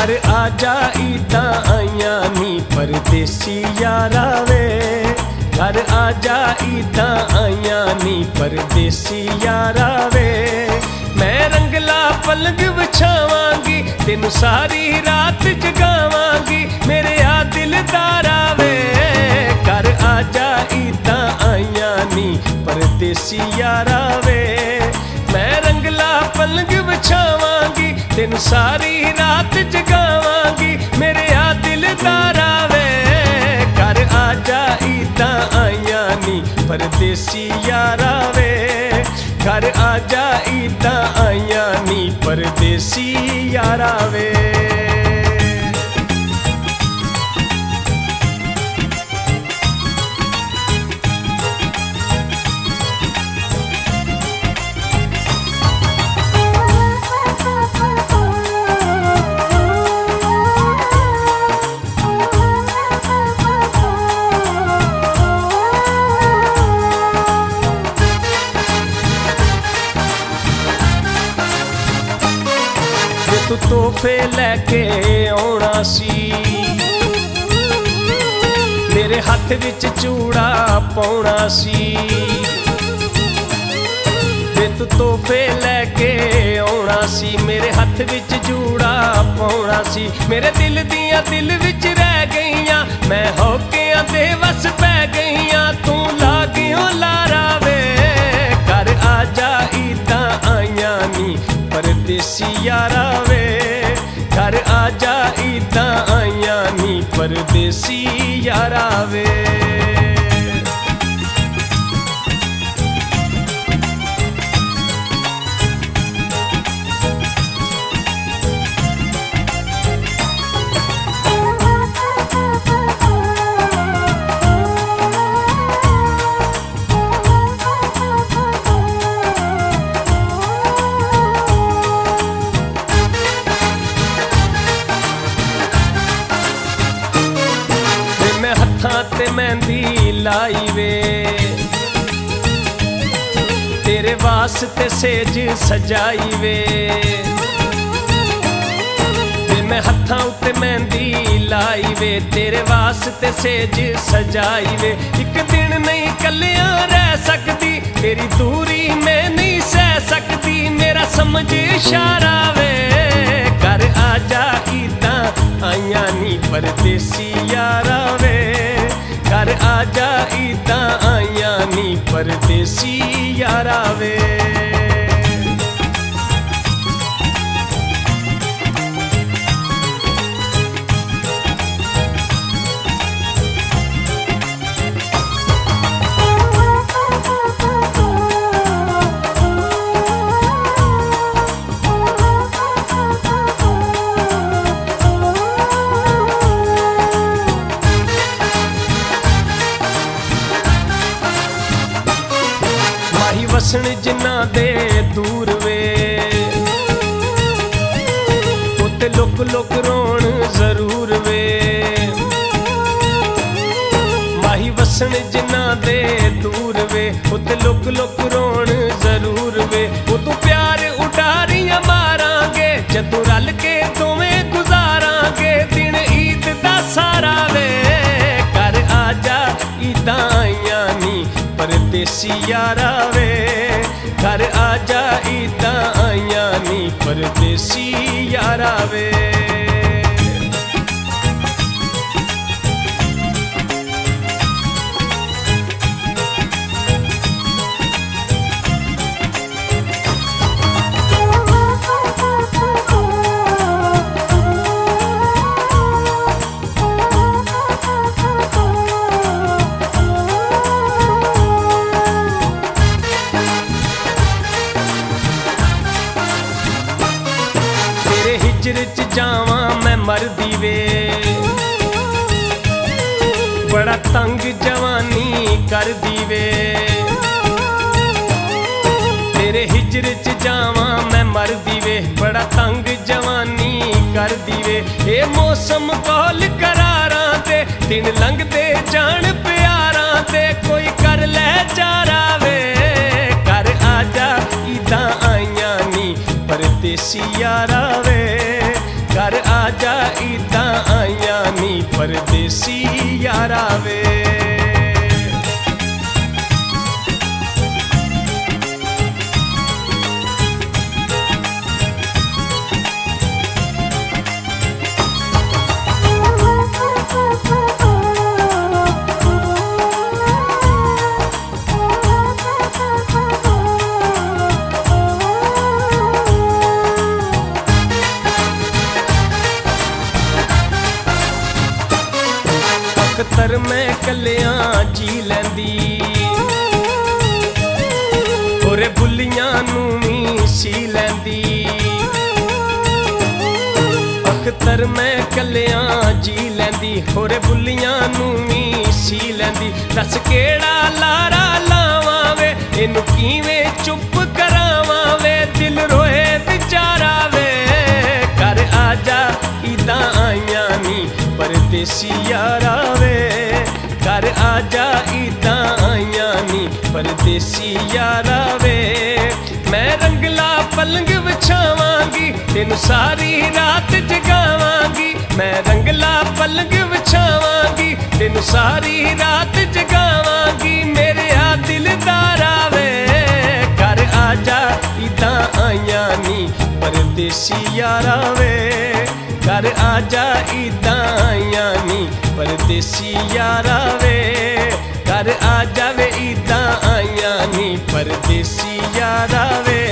घर आजा ईदां आईयां नी परदेसी यारा वे, घर आजा ईदां आईयां नी परदेसी यारा वे। मैं रंगला पलंग बिछावांगी तेनू सारी रात जगावांगी मेरे आ दिलदारा वे। घर आजा ईदां आईयां नी परदेसी यारा वे, मैं रंगला पलंग बिछावांगी तेनू सारी रात जगावांगी मेरे आ दिलदारा वे। घर आजा ईदां आईयां नी परदेसी यारा वे, घर आजा ईदां आईयां नी परदेसी यारा वे। तू तोहफे लैके आउणा सी, मेरे हत्थ विच चूड़ा पाउणा सी। तू तोहफे लैके आउणा सी, मेरे हत्थ विच चूड़ा पाउणा सी। मेरे दिल दियां दिल विच रह गईयां, मैं होकियां दे वस पै गईयां, तू लागियों लारा वे। घर आजा ईदां आईयां नी परदेसी यारा वे, घर आजा ईदां आईयां नी परदेसी यारा वे। ते मेहंदी लाई वे, तेरे वास्ते सेज सजाई वे। मैं हत्थां उत्ते मेहंदी लाई वे, तेरे वास्ते सेज सजाई वे। एक दिन नहीं कलियां रह सकदी, तेरी दूरी मैं नहीं सह सकदी, मेरा समझ इशारा वे। घर आजा ईदां आईयां नी परदेसी यारा वे, घर आजा ईदां आईयां नी परदेसी यारा वे। वसन जिन्ना दे दूर वे, उत्ते लुक लुक रोण जरूर वे। माही वसन जिन्ना दे दूर वे, उत्ते लुक लुक रोण जरूर वे। उतों प्यार उडारियां मारांगे, जदों रल के दोवें गुजारांगे दिन ईद दा सारा वे। घर आजा ईदां आईयां नी परदेसी यारा वे, घर आजा ईदां आईयां नी परदेसी यारा वे। हिजर च जावां मैं मरदी वे, बड़ा तंग जवानी कर दी वे। तेरे हिजर च जावां मैं मरदी वे, बड़ा तंग जवानी कर दी वे। ए मौसम कौल करारां ते दिन लंघदे जान प्यारां ते कोई कर ले चारा वे। घर आजा ईदां आईयां नी परदेसी यारा वे, घर आजा ईदां आईयां नी परदेसी यारा वे अख्तर मैं कलियां जी लैंदी होरे बुलियां नूं वी सी लैंदी अख्तर मैं कलियां जी लैंदी होरे बुलियां नूं वी सी लैंदी दस केड़ा लारा लावां वे इनू किवें चुप करावां वे दिल रोए बेचारा वे घर आजा ईदां आईयां नी परदेसी यारा वे घर आजा ईदां आईयां नी परदेसी यारा वे मैं रंगला पलंग बिछावांगी तेनू सारी रात जगावांगी मैं रंगला पलंग बिछावांगी तेनू सारी रात जगावांगी मेरे आ दिलदारा वे घर आजा ईदां आईयां नी परदेसी यारा वे घर आजा ईदां आईयां नी परदेसी यारा वे घर आजा वे ईदां आईयां नी परदेसी यारा वे